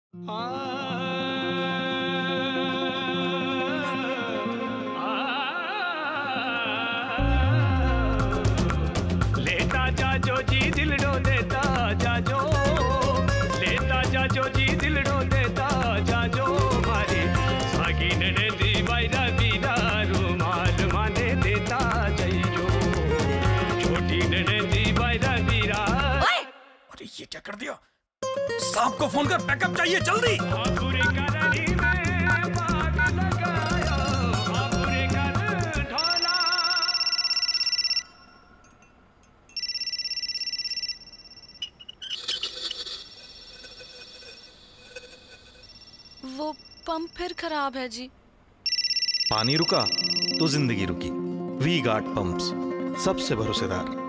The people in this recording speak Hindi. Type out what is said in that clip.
लेता जाजो जी दिलड़ो देता जाजो, लेता जाजो जी दिलड़ो देता जाजो, मारी सागिन ने दी बायरा बीरा रुमाल माने देता जाइयो, छोटी ने दी बायरा बीरा। अरे ये क्या कर दिया? सांप को फोन कर, बैकअप चाहिए जल्दी। पूरी करानी में बाग लगायो, पूरे कर ढोला। वो पंप फिर खराब है जी। पानी रुका तो जिंदगी रुकी। वी गार्ड पंप्स, सबसे भरोसेदार।